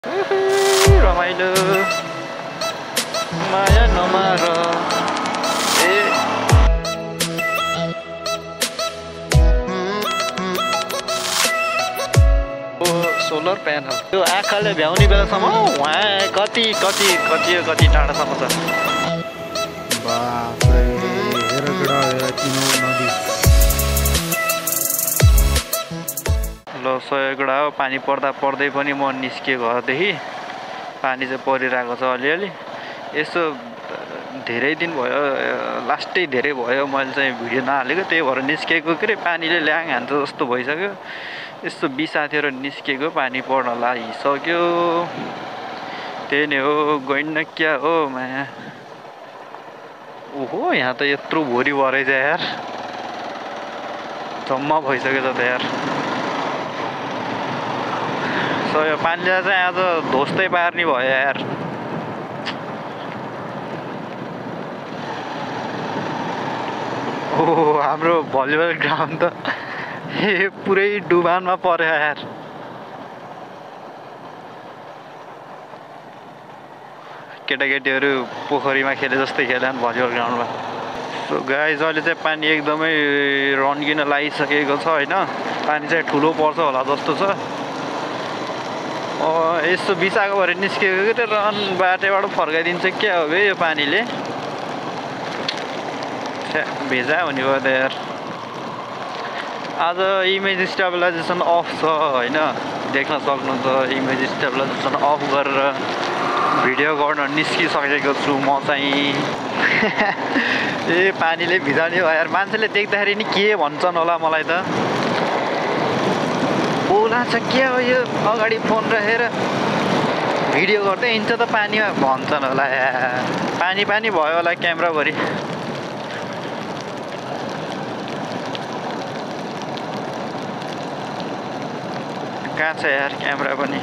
रमाइलो माया नमार ए solar panel त्यो आँखाले भ्याउने बेलासम्म वहाँ कति कति कति कति टाढासम्म छ। बाप्रे हेर केटा किनो नदी ल सयगडा हो। पानी पर्दा पर्दै पनि म निस्केँ घरदेखि। पानी चाहिँ परिरहेको छ अलिअलि। यसो धेरै दिन भयो, लास्टै धेरै भयो मैले चाहिँ भिडियो नहालेको, त्यही भएर निस्केको के अरे पानीले ल्याङ हान्छ जस्तो भइसक्यो। यस्तो बिसाथेर निस्केको, पानी पर्न लागिसक्यो। त्यही नै हो, गइन्न क्या हो माया। ओहो यहाँ त यत्रो भोरी भरेछ यार, जम्मा भइसकेछ त यार। सो यो पानीले चाहिँ आज ध्वस्तै पार्ने भयो यार। ओहो हाम्रो भलिबल ग्राउन्ड त पुरै डुबानमा पर्यो यार। केटाकेटीहरू पोखरीमा खेले जस्तै खेले भलिबल ग्राउन्डमा। सो गाइज अहिले चाहिँ पानी एकदमै रन्किन लागिसकेको छ होइन। पानी चाहिँ ठुलो पर्छ होला जस्तो छ। यस्तो बिसाएको भएर निस्केको कि रन बाटोबाट फर्काइदिन्छ क्या हो यो पानीले। भेजा हुने भयो त यार। आज इमेज स्टेबलाइजेसन अफ छ होइन, देख्न सक्नुहुन्छ। इमेज स्टेबलाइजेसन अफ गरेर भिडियो गर्न निस्किसकेको छु म चाहिँ। ए पानीले भिजाउने हो यार। मान्छेले देख्दाखेरि नि के भन्छन् होला मलाई त। बोला छ क्या हो यो, अगाडि फोन राखेर भिडियो गर्दै हिँड्छ त पानीमा भन्छन् होला यार। पानी पानी भयो होला क्यामेराभरि। कहाँ छ यार क्यामेरा पनि।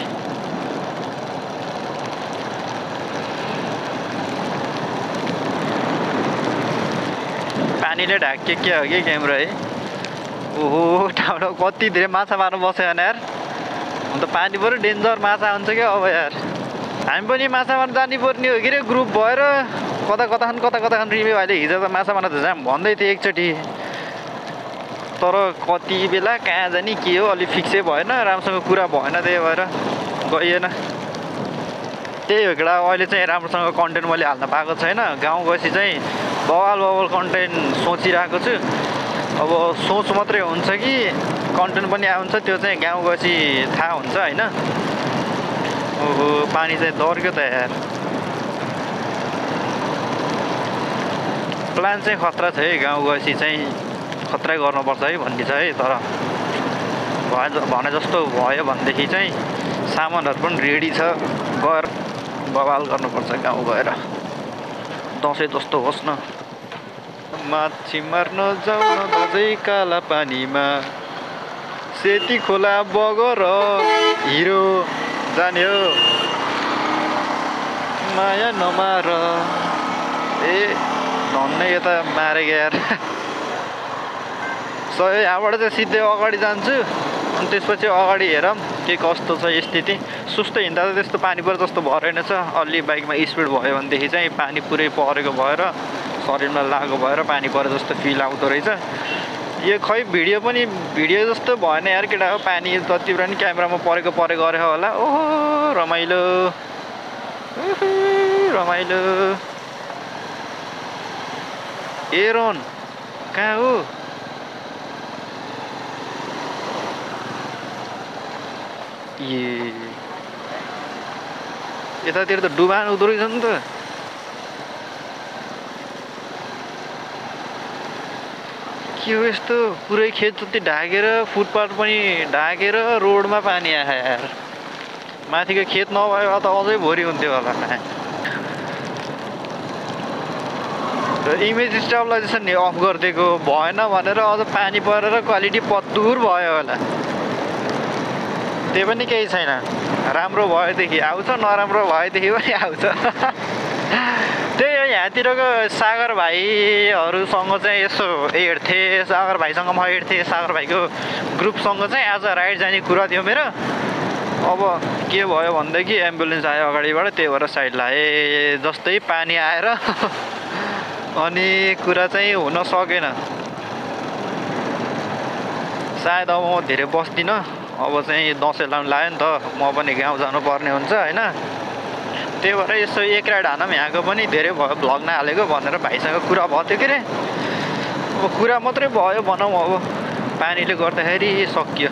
पानीले ढाके क्या हो कि क्यामेरा है। ओहो ठाउँ कति धेरै माछा मार्नु बस्यो भने यार। अन्त पानी पऱ्यो डेन्जर माछा हुन्छ क्या अब यार। हामी पनि माछा मार्नु जानु पर्ने हो कि रे, ग्रुप भएर कता कता खान रिमे भाइले हिजो त माछा मार्न त जाम भन्दै थिएँ एकचोटि। तर कति बेला कहाँ जाने के हो अलि फिक्सै भएन, राम्रोसँग कुरा भएन, त्यही भएर गइएन। त्यही हो केटा, अहिले चाहिँ राम्रोसँग कन्टेन्ट मैले हाल्न पाएको छैन। गाउँ गएपछि चाहिँ बवाल कन्टेन्ट सोचिरहेको छु। अब सोच मात्रै हुन्छ कि कन्टेन्ट पनि आउँछ त्यो चाहिँ गाउँ गएपछि थाहा हुन्छ होइन। ओहो पानी चाहिँ दर्क्यो त यार। प्लान चाहिँ खतरा छ है, गाउँ गएपछि चाहिँ खतरा गर्नुपर्छ है भन्ने छ है। तर भने जस्तो भयो भनेदेखि चाहिँ सामानहरू पनि रेडी छ, गएर बवाल गर्नुपर्छ गाउँ गएर। दसैँ जस्तो होस् न। माछी मार्न जाउन दसैँ काला पानीमा, सेती खोला बगर हिरो जाने हो माया नमार। ए धन्नै यता मारेको यार। सो यहाँबाट चाहिँ सिधै अगाडि जान्छु, अनि त्यसपछि अगाडि हेरौँ के कस्तो छ स्थिति। सुस्तै हिँड्दा त त्यस्तो पानी परेर जस्तो भएन छ। अलि बाइकमा स्पिड भयो भनेदेखि चाहिँ पानी पुरै परेको भएर शरीरमा लागेको भएर पानी परे जस्तो फिल आउँदो रहेछ। यो खै भिडियो पनि भिडियो जस्तो भएन यार केटा हो। पानी जति पनि क्यामेरामा परेको गरे होला। ओहो रमाइलो रमाइलो। ए रोन कहाँ हो? ए यतातिर त डुबान हुँदो रहेछ नि त। के हो यस्तो पुरै खेत जति ढाकेर, फुटपाथ पनि ढाकेर रोडमा पानी आयो यार। माथिको खेत नभए त अझै भोरी हुन्थ्यो होला। इमेज स्टेबलाइजेसन अफ गरिदिएको भएन भनेर अझ पानी परेर क्वालिटी पत्तुर भयो होला। त्यो पनि केही छैन, राम्रो भएदेखि आउँछ, नराम्रो भएदेखि पनि आउँछ। त्यही हो यहाँतिरको सागर भाइहरूसँग चाहिँ यसो हिँड्थेँ, सागर भाइसँग म हिँड्थेँ। सागर भाइको ग्रुपसँग चाहिँ आज राइड जाने कुरा थियो मेरो। अब के भयो भनेदेखि एम्बुलेन्स आयो अगाडिबाट, त्यही भएर साइड लाए जस्तै पानी आएर अनि कुरा चाहिँ हुन सकेन। सायद अब म धेरै बस्दिनँ, अब चाहिँ दसैँ लाउनु लाग्यो नि त, म पनि गाउँ जानुपर्ने हुन्छ होइन। त्यही भएर यसो एक राइड हानौँ यहाँको पनि, धेरै भयो भ्लग नहालेको भनेर भाइसँग कुरा भयो थियो के अरे। अब कुरा मात्रै भयो भनौँ, अब पानीले गर्दाखेरि सकियो।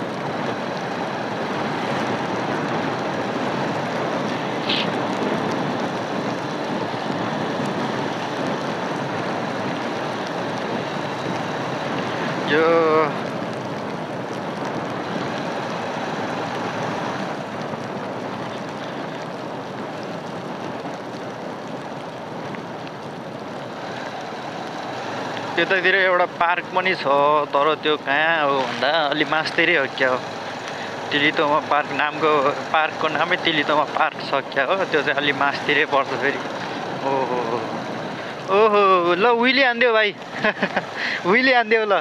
यो त्यतातिर एउटा पार्क पनि छ, तर त्यो कहाँ हो भन्दा अलि मास्तिरै हो क्या हो। तिलितोमा पार्क नामको पार्कको नामै तिलितोमा पार्क छ क्या हो, त्यो चाहिँ अलि मास्तिरै पर्छ फेरि। ओहो ओहो ल उहिले आनिदेऊ भाइ उहिले आनिदेऊ ल।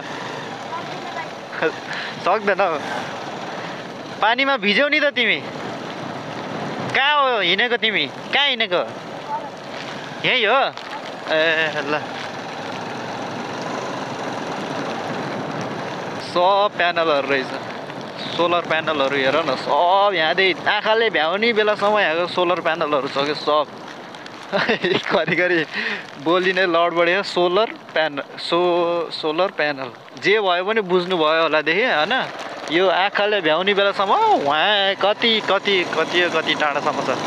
सक्दैन हौ, पानीमा भिज्यौ नि त तिमी। कहाँ हो हिँडेको तिमी, कहाँ हिँडेको? यही हो ए ल। सब प्यानलहरू रहेछ, सोलर प्यानलहरू हेर न, सब यहाँदेखि आँखाले भ्याउने बेलासम्म यहाँको सोलर प्यानलहरू छ कि सब। घरिघरि बोलिने लड बढ्यो, सोलर प्यानल जे भयो पनि बुझ्नुभयो होलादेखि होइन। यो आँखाले भ्याउने बेलासम्म वहाँ कति कति कति कति टाढासम्म छ।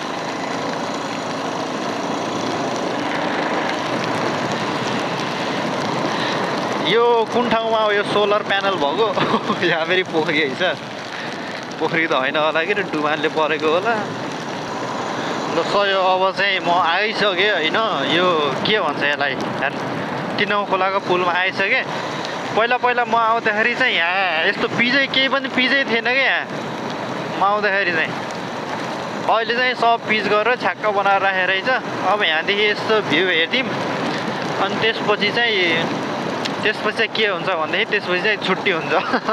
यो कुन ठाउँमा हो यो सोलर प्यानल भएको? यहाँ फेरि पोखरी है छ, पोखरी त होइन होला कि डुबानले परेको होला। ल सयो अब चाहिँ म आइसकेँ होइन। यो के भन्छ यसलाई यार, तिनौ खोलाको पुलमा आइसकेँ। पहिला पहिला म आउँदाखेरि चाहिँ यहाँ यस्तो पिजै केही पनि पिजै थिएन क्या यहाँ म आउँदाखेरि चाहिँ। अहिले चाहिँ सब पिच गरेर छ्याक्क बनाएर राखेको रहेछ। अब यहाँदेखि यस्तो भ्यू हेर्थ्यौँ अनि त्यसपछि चाहिँ के हुन्छ भनेदेखि त्यसपछि चाहिँ छुट्टी हुन्छ।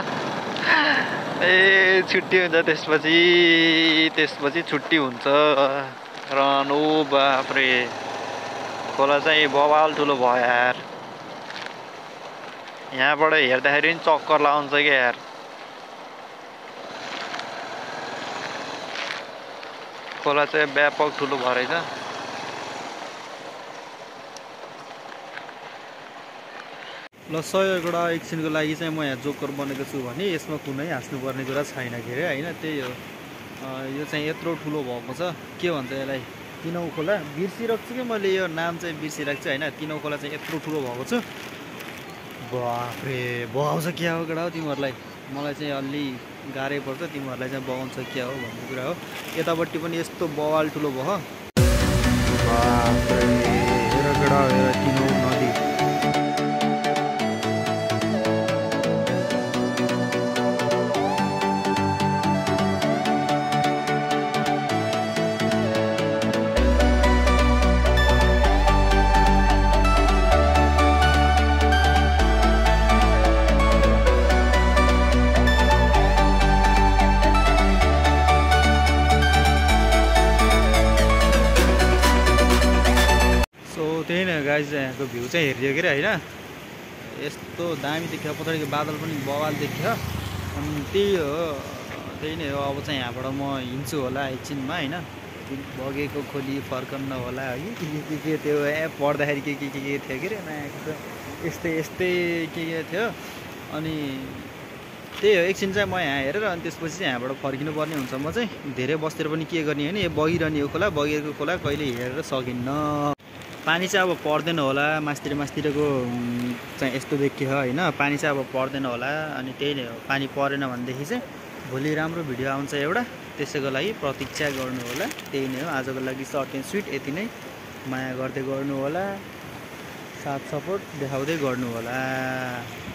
ए छुट्टी हुन्छ त्यसपछि छुट्टी हुन्छ। रन ओ बाफ्रे, खोला चाहिँ बवाल ठुलो भयो यार। यहाँबाट हेर्दाखेरि पनि चक्कर लाउँछ क्या यार। खोला चाहिँ व्यापक ठुलो भयो रहेछ। ल सहयोगबाट एकछिनको लागि चाहिँ म यहाँ जोकर बनेको छु भने यसमा कुनै हाँस्नुपर्ने कुरा छैन के अरे होइन। त्यही हो, यो चाहिँ यत्रो ठुलो भएको छ, के भन्छ यसलाई, तिनौ खोला बिर्सिरहेको छु कि मैले, यो नाम चाहिँ बिर्सिरहेको छु होइन। तिनौ खोला चाहिँ यत्रो ठुलो भएको छ। बाफ्रे बगाउँछ क्या हो केटा हो तिमीहरूलाई, मलाई चाहिँ अलि गाह्रै पर्छ, तिमीहरूलाई चाहिँ बगाउँछ क्या हो भन्ने कुरा हो। यतापट्टि पनि यस्तो बवाल ठुलो भयो। बाफ्रे हेर केटा हेर तिनौ नदी। त्यही नै गाइज यहाँको भ्यू चाहिँ हेरिदियो के अरे होइन। यस्तो दामी देखियो, पछाडिको बादल पनि बवाल देखियो। अनि त्यही हो, त्यही नै हो। अब चाहिँ यहाँबाट म हिँड्छु होला एकछिनमा होइन। बगेको खोली फर्कन्न होला है, के थियो पढ्दाखेरि के थियो के अरे नयाँको यस्तै के थियो। अनि त्यही हो, एकछिन चाहिँ म यहाँ हेरेर अनि त्यसपछि चाहिँ यहाँबाट फर्किनु पर्ने हुन्छ। म चाहिँ धेरै बसेर पनि के गर्ने होइन, यो बगिरहने हो खोला, बगेको खोला कहिले हेरेर सकिन्न। पानी चाहिँ अब पर्दैन होला, मास्तिरको चाहिँ यस्तो देखियो होइन। पानी चाहिँ अब पर्दैन होला। अनि त्यही नै हो, पानी परेन भनेदेखि चाहिँ भोलि राम्रो भिडियो आउँछ एउटा, त्यसैको लागि प्रतीक्षा गर्नु होला। त्यही नै हो आजको लागि, सर्ट एन्ड स्विट यति नै। माया गर्दै गर्नु होला, साथ सपोर्ट देखाउँदै गर्नु होला।